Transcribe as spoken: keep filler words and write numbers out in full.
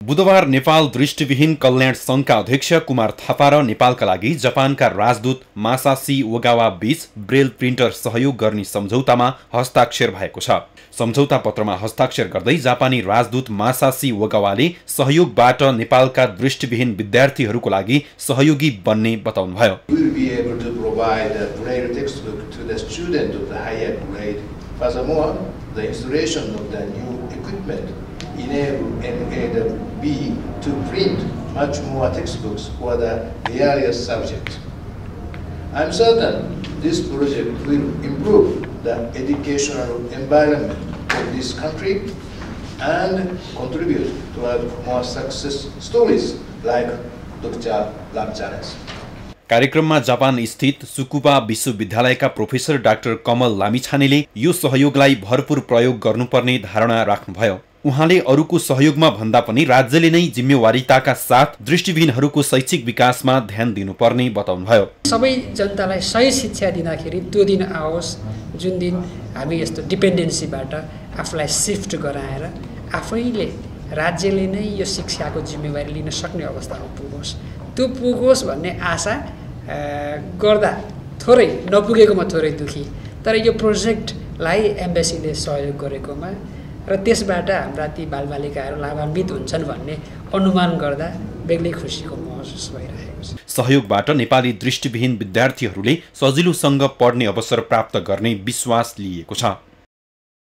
बुधबार नेपाल दृष्टिविहीन कल्याण संघका अध्यक्ष कुमार थापा र नेपालका लागि जापानका राजदूत मासासी ओगावा बीच ब्रेल प्रिन्टर सहयोग गर्ने सम्झौतामा हस्ताक्षर भएको छ। सम्झौता पत्रमा हस्ताक्षर गर्दै जापानी राजदूत मासासी ओगावाले सहयोगबाट नेपालका दृष्टिविहीन विद्यार्थीहरूको लागि सहयोगी बन्ने बताउनुभयो। The installation of the new equipment enable N A W B to print much more textbooks for the various subjects. I am certain this project will improve the educational environment of this country and contribute toward more success stories like Doctor Lamchanes. कार्यक्रममा जापान स्थित Tsukuba विश्वविद्यालयका professor doctor Kamal लामिछानेले यो सहयोगलाई भरपूर प्रयोग गर्नुपर्ने धारणा राख्नुभयो। उहाँले अरूको सहयोगमा भन्दा पनि राज्यले नै जिम्मेवारीताका साथ दृष्टिविहीनहरूको शैक्षिक विकासमा ध्यान दिनुपर्ने बताउनुभयो। सबै जनतालाई सही शिक्षा दिँदाखेरि त्यो दिन आओस् जुन दिन हामी यस्तो डिपेन्डेन्सीबाट आफूलाई शिफ्ट गराएर आफैले राज्यले नै यो शिक्षाको जिम्मेवारी लिन सक्ने अवस्थामा पुगोस्, त्यो पुगोस् भन्ने आशा गर्दा थोरै नपुगेकोमा थोरै दुखी, तर यो प्रोजेक्टलाई एम्बेसीले सहयोग गरेकोमा र त्यसबाट हाम्रा ती बालबालिकाहरू लाभान्वित हुन्छन् भन्ने अनुमान गर्दा बेग्लै खुसीको महसुस भइरहेको छ। सहयोगबाट नेपाली दृष्टिविहीन विद्यार्थीहरूले सजिलोसँग पढ्ने अवसर प्राप्त गर्ने विश्वास लिएको छ।